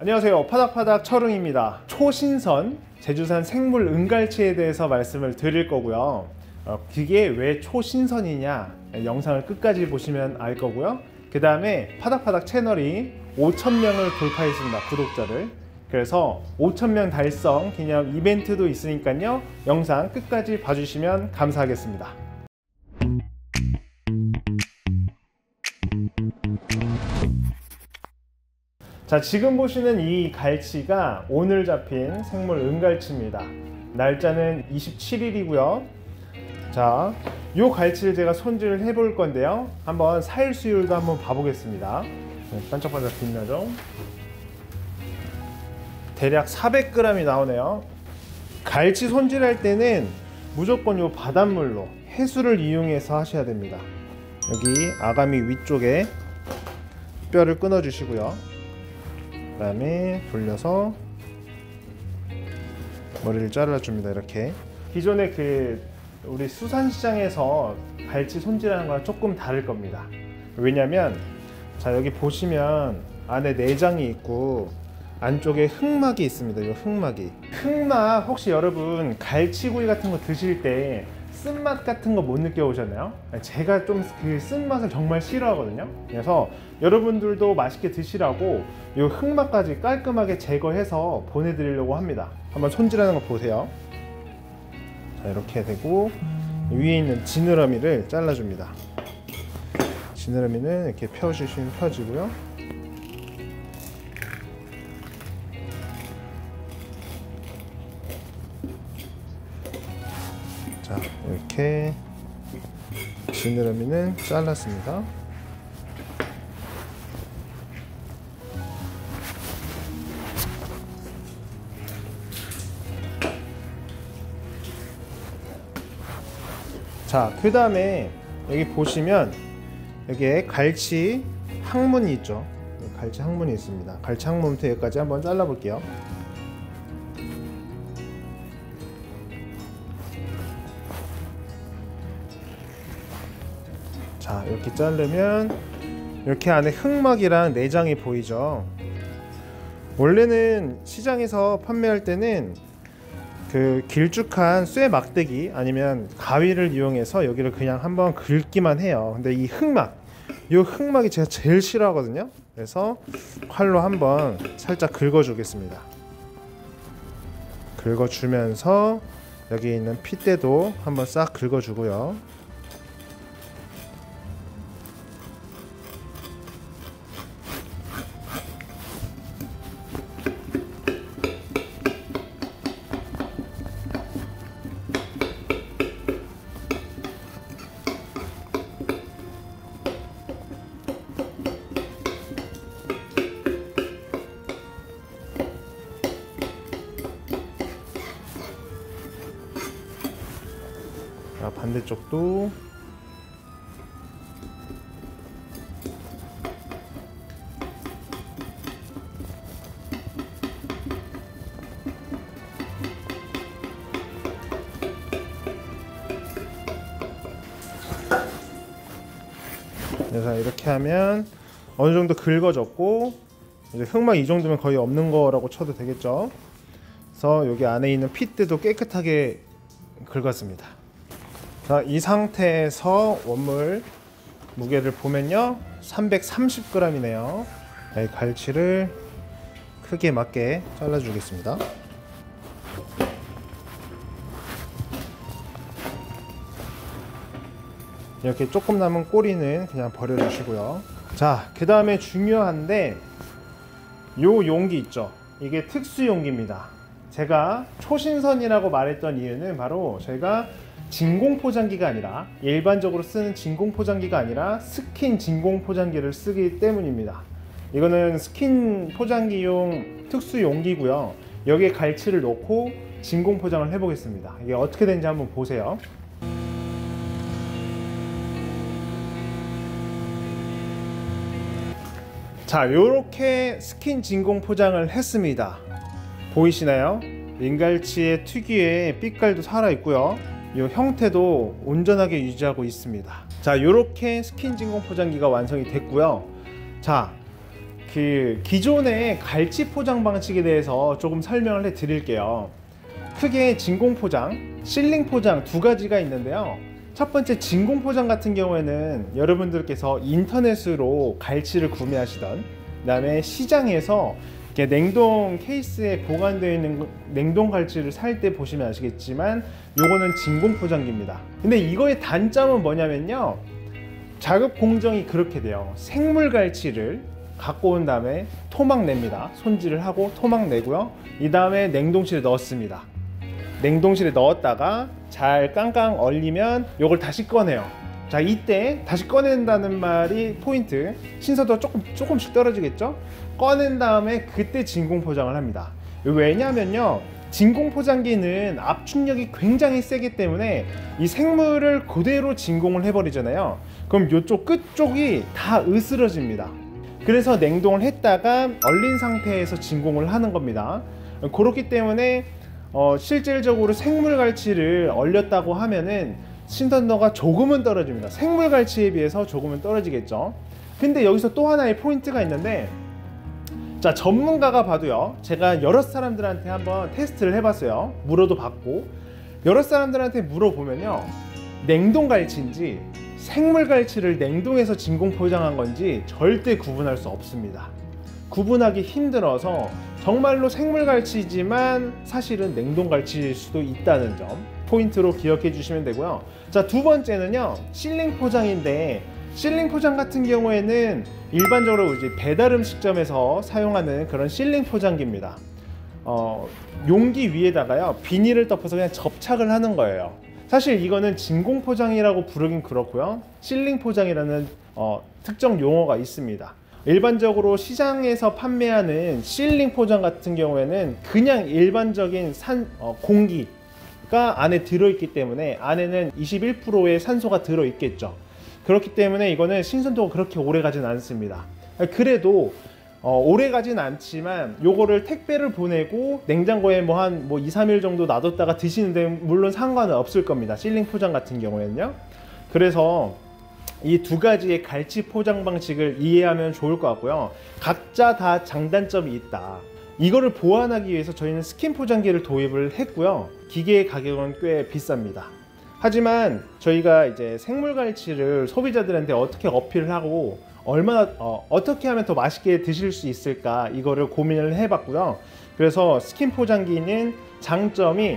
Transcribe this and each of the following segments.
안녕하세요, 파닥파닥 철웅입니다. 초신선 제주산 생물 은갈치에 대해서 말씀을 드릴 거고요. 그게 왜 초신선이냐 영상을 끝까지 보시면 알 거고요. 그 다음에 파닥파닥 채널이 5,000명을 돌파했습니다, 구독자를. 그래서 5,000명 달성 기념 이벤트도 있으니까요, 영상 끝까지 봐주시면 감사하겠습니다. 자, 지금 보시는 이 갈치가 오늘 잡힌 생물 은갈치입니다. 날짜는 27일이고요. 자, 요 갈치를 제가 손질을 해 볼 건데요, 한번 살 수율도 한번 봐보겠습니다. 반짝반짝 빛나죠? 대략 400g이 나오네요. 갈치 손질할 때는 무조건 요 바닷물로 해수를 이용해서 하셔야 됩니다. 여기 아가미 위쪽에 뼈를 끊어 주시고요. 그 다음에 돌려서 머리를 잘라줍니다. 이렇게. 기존에 우리 수산시장에서 갈치 손질하는 거랑 조금 다를 겁니다. 왜냐면 자, 여기 보시면 안에 내장이 있고 안쪽에 흑막이 있습니다. 이 흑막 혹시 여러분 갈치구이 같은 거 드실 때 쓴맛 같은 거 못 느껴보셨나요? 제가 좀 그 쓴맛을 정말 싫어하거든요. 그래서 여러분들도 맛있게 드시라고 이 흑막까지 깔끔하게 제거해서 보내드리려고 합니다. 한번 손질하는 거 보세요. 자, 이렇게 되고 위에 있는 지느러미를 잘라줍니다. 지느러미는 이렇게 펴주시면 펴지고요. 자, 이렇게 지느러미는 잘랐습니다. 자, 그 다음에 여기 보시면 여기에 갈치 항문이 있죠. 갈치 항문이 있습니다. 갈치 항문부터 여기까지 한번 잘라 볼게요. 자, 이렇게 자르면 이렇게 안에 흑막이랑 내장이 보이죠. 원래는 시장에서 판매할 때는 그 길쭉한 쇠 막대기 아니면 가위를 이용해서 여기를 그냥 한번 긁기만 해요. 근데 이 흑막이 제가 제일 싫어하거든요. 그래서 칼로 한번 살짝 긁어주겠습니다. 긁어주면서 여기 있는 핏대도 한번 싹 긁어주고요. 자, 반대쪽도 그래서 이렇게 하면 어느 정도 긁어졌고, 이제 흑막 이 정도면 거의 없는 거라고 쳐도 되겠죠. 그래서 여기 안에 있는 핏대도 깨끗하게 긁었습니다. 자, 이 상태에서 원물 무게를 보면요, 330g이네요. 이 갈치를 크게 맞게 잘라 주겠습니다. 이렇게 조금 남은 꼬리는 그냥 버려 주시고요. 자, 그 다음에 중요한데 요 용기 있죠, 이게 특수 용기입니다. 제가 초신선이라고 말했던 이유는 바로 저희가 진공 포장기가 아니라, 일반적으로 쓰는 진공 포장기가 아니라 스킨 진공 포장기를 쓰기 때문입니다. 이거는 스킨 포장기용 특수 용기고요. 여기에 갈치를 넣고 진공 포장을 해 보겠습니다. 이게 어떻게 되는지 한번 보세요. 자, 요렇게 스킨 진공 포장을 했습니다. 보이시나요? 민갈치의 특유의 빛깔도 살아있고요, 이 형태도 온전하게 유지하고 있습니다. 자, 요렇게 스킨 진공 포장기가 완성이 됐고요. 자, 그 기존의 갈치 포장 방식에 대해서 조금 설명을 해 드릴게요. 크게 진공 포장, 실링 포장 두 가지가 있는데요. 첫 번째 진공 포장 같은 경우에는 여러분들께서 인터넷으로 갈치를 구매하시던, 그 다음에 시장에서 이렇게 냉동 케이스에 보관되어 있는 냉동 갈치를 살 때 보시면 아시겠지만 요거는 진공 포장기입니다. 근데 이거의 단점은 뭐냐면요, 작업 공정이 그렇게 돼요. 생물 갈치를 갖고 온 다음에 토막 냅니다. 손질을 하고 토막 내고요, 이 다음에 냉동실에 넣었습니다. 냉동실에 넣었다가 잘 깡깡 얼리면 요걸 다시 꺼내요. 자, 이때 다시 꺼낸다는 말이 포인트. 신선도가 조금씩 떨어지겠죠? 꺼낸 다음에 그때 진공 포장을 합니다. 왜냐면요, 진공 포장기는 압축력이 굉장히 세기 때문에 이 생물을 그대로 진공을 해버리잖아요. 그럼 이쪽 끝쪽이 다 으스러집니다. 그래서 냉동을 했다가 얼린 상태에서 진공을 하는 겁니다. 그렇기 때문에 실질적으로 생물 갈치를 얼렸다고 하면은 신선도가 조금은 떨어집니다. 생물 갈치에 비해서 조금은 떨어지겠죠. 근데 여기서 또 하나의 포인트가 있는데, 자, 전문가가 봐도요, 제가 여러 사람들한테 한번 테스트를 해봤어요. 물어도 받고. 여러 사람들한테 물어보면요, 냉동 갈치인지 생물 갈치를 냉동해서 진공 포장한 건지 절대 구분할 수 없습니다. 구분하기 힘들어서 정말로 생물 갈치지만 사실은 냉동 갈치일 수도 있다는 점 포인트로 기억해 주시면 되고요. 자, 두 번째는요, 실링 포장인데, 실링 포장 같은 경우에는 일반적으로 이제 배달 음식점에서 사용하는 그런 실링 포장기입니다. 용기 위에다가요, 비닐을 덮어서 그냥 접착을 하는 거예요. 사실 이거는 진공 포장이라고 부르긴 그렇고요, 실링 포장이라는 특정 용어가 있습니다. 일반적으로 시장에서 판매하는 실링 포장 같은 경우에는 그냥 일반적인 공기가 안에 들어있기 때문에 안에는 21%의 산소가 들어있겠죠. 그렇기 때문에 이거는 신선도가 그렇게 오래 가진 않습니다. 그래도 오래 가진 않지만 요거를 택배를 보내고 냉장고에 한 2, 3일 정도 놔뒀다가 드시는데 물론 상관은 없을 겁니다. 실링 포장 같은 경우에는요. 그래서 이 두 가지의 갈치 포장 방식을 이해하면 좋을 것 같고요. 각자 다 장단점이 있다. 이거를 보완하기 위해서 저희는 스킨 포장기를 도입을 했고요. 기계의 가격은 꽤 비쌉니다. 하지만 저희가 이제 생물 갈치를 소비자들한테 어떻게 어필을 하고 얼마나 어떻게 하면 더 맛있게 드실 수 있을까, 이거를 고민을 해봤고요. 그래서 스킨 포장기는 장점이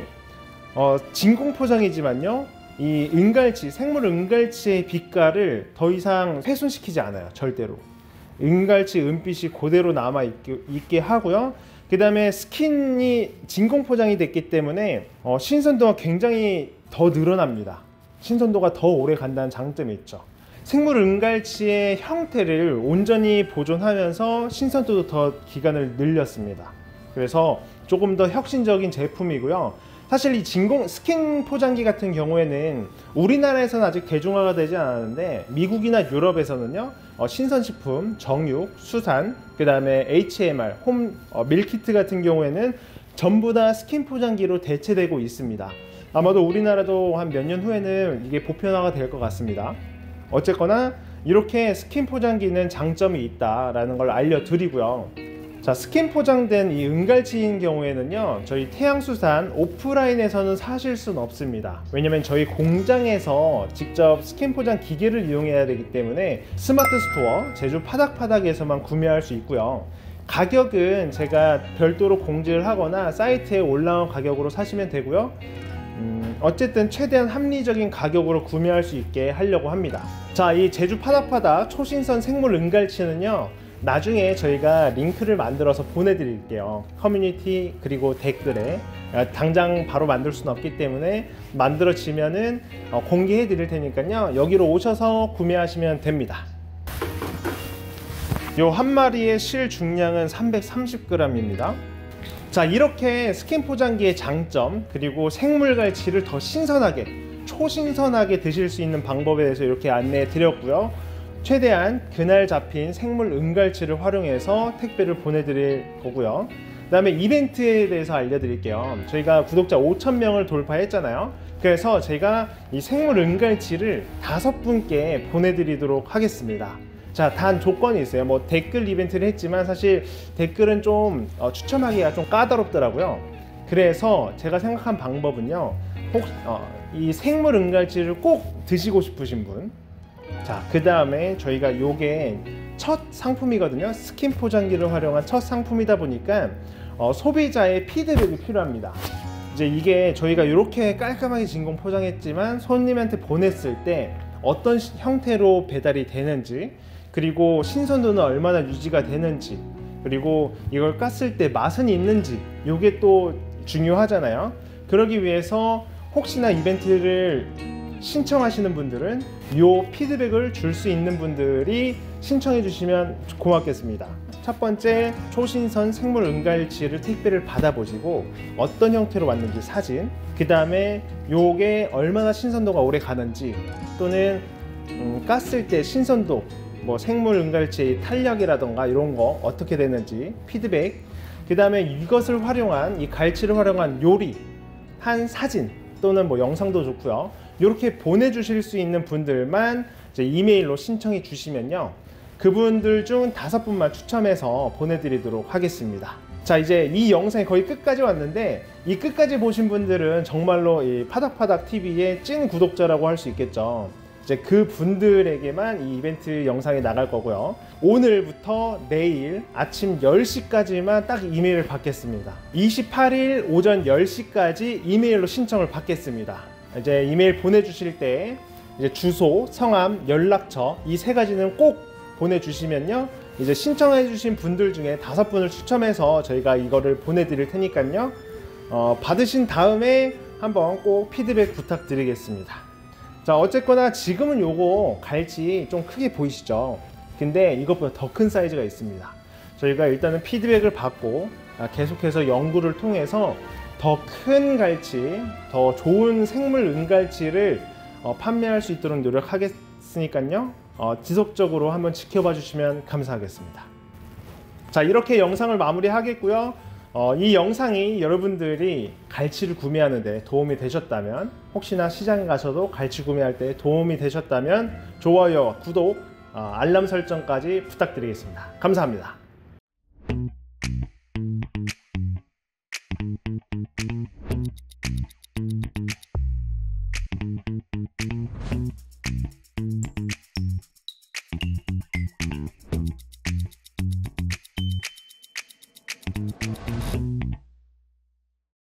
진공 포장이지만요, 이 은갈치, 생물 은갈치의 빛깔을 더 이상 훼손시키지 않아요. 절대로 은갈치 은빛이 그대로 남아 있게 하고요. 그 다음에 스킨이 진공 포장이 됐기 때문에 신선도가 굉장히 더 늘어납니다. 신선도가 더 오래 간다는 장점이 있죠. 생물 은갈치의 형태를 온전히 보존하면서 신선도도 더 기간을 늘렸습니다. 그래서 조금 더 혁신적인 제품이고요. 사실 이 스킨 포장기 같은 경우에는 우리나라에서는 아직 대중화가 되지 않았는데 미국이나 유럽에서는요, 신선식품, 정육, 수산, 그 다음에 HMR, 밀키트 같은 경우에는 전부 다 스킨 포장기로 대체되고 있습니다. 아마도 우리나라도 한 몇 년 후에는 이게 보편화가 될 것 같습니다. 어쨌거나 이렇게 스킨 포장기는 장점이 있다라는 걸 알려드리고요. 자, 스킨 포장된 이 은갈치인 경우에는요, 저희 태양수산 오프라인에서는 사실 수는 없습니다. 왜냐면 저희 공장에서 직접 스킨 포장 기계를 이용해야 되기 때문에 스마트 스토어 제주 파닥파닥에서만 구매할 수 있고요. 가격은 제가 별도로 공지를 하거나 사이트에 올라온 가격으로 사시면 되고요. 어쨌든 최대한 합리적인 가격으로 구매할 수 있게 하려고 합니다. 자, 이 제주 파닥파닥 초신선 생물 은갈치는요, 나중에 저희가 링크를 만들어서 보내드릴게요. 커뮤니티 그리고 댓글에. 당장 바로 만들 수는 없기 때문에 만들어지면은 공개해 드릴 테니까요, 여기로 오셔서 구매하시면 됩니다. 요 한 마리의 실 중량은 330g입니다. 자, 이렇게 스킨 포장기의 장점, 그리고 생물 갈치를 더 신선하게, 초신선하게 드실 수 있는 방법에 대해서 이렇게 안내해 드렸고요. 최대한 그날 잡힌 생물 은갈치를 활용해서 택배를 보내드릴 거고요. 그 다음에 이벤트에 대해서 알려드릴게요. 저희가 구독자 5,000명을 돌파했잖아요. 그래서 제가 이 생물 은갈치를 5분께 보내드리도록 하겠습니다. 자, 단 조건이 있어요. 뭐 댓글 이벤트를 했지만 사실 댓글은 좀 추첨하기가 좀 까다롭더라고요. 그래서 제가 생각한 방법은요, 이 생물 은갈치를 꼭 드시고 싶으신 분, 자, 그 다음에 저희가 요게 첫 상품이거든요. 스킨 포장기를 활용한 첫 상품이다 보니까 소비자의 피드백이 필요합니다. 이제 이게 저희가 이렇게 깔끔하게 진공 포장했지만 손님한테 보냈을 때 어떤 형태로 배달이 되는지, 그리고 신선도는 얼마나 유지가 되는지, 그리고 이걸 깠을 때 맛은 있는지, 이게 또 중요하잖아요. 그러기 위해서 혹시나 이벤트를 신청하시는 분들은 이 피드백을 줄 수 있는 분들이 신청해 주시면 고맙겠습니다. 첫 번째, 초신선 생물 은갈치를 택배를 받아보시고 어떤 형태로 왔는지 사진, 그 다음에 요게 얼마나 신선도가 오래 가는지, 또는 깠을 때 신선도, 뭐 생물 은갈치의 탄력이라던가 이런 거 어떻게 되는지 피드백, 그 다음에 이것을 활용한, 이 갈치를 활용한 요리 한 사진 또는 뭐 영상도 좋고요. 이렇게 보내주실 수 있는 분들만 이제 이메일로 신청해 주시면요, 그분들 중 5분만 추첨해서 보내드리도록 하겠습니다. 자, 이제 이 영상이 거의 끝까지 왔는데, 이 끝까지 보신 분들은 정말로 이 파닥파닥TV의 찐 구독자라고 할 수 있겠죠. 이제 그 분들에게만 이 이벤트 영상이 나갈 거고요. 오늘부터 내일 아침 10시까지만 딱 이메일을 받겠습니다. 28일 오전 10시까지 이메일로 신청을 받겠습니다. 이제 이메일 보내주실 때 이제 주소, 성함, 연락처 이 3가지는 꼭 보내주시면요, 이제 신청해주신 분들 중에 5분을 추첨해서 저희가 이거를 보내드릴 테니까요, 받으신 다음에 한번 꼭 피드백 부탁드리겠습니다. 자, 어쨌거나 지금은 요거 갈치 좀 크게 보이시죠? 근데 이것보다 더 큰 사이즈가 있습니다. 저희가 일단은 피드백을 받고 계속해서 연구를 통해서 더 큰 갈치, 더 좋은 생물 은갈치를 판매할 수 있도록 노력하겠으니까요, 지속적으로 한번 지켜봐 주시면 감사하겠습니다. 자, 이렇게 영상을 마무리하겠고요. 이 영상이 여러분들이 갈치를 구매하는 데 도움이 되셨다면, 혹시나 시장에 가셔도 갈치 구매할 때 도움이 되셨다면 좋아요와 구독, 알람 설정까지 부탁드리겠습니다. 감사합니다.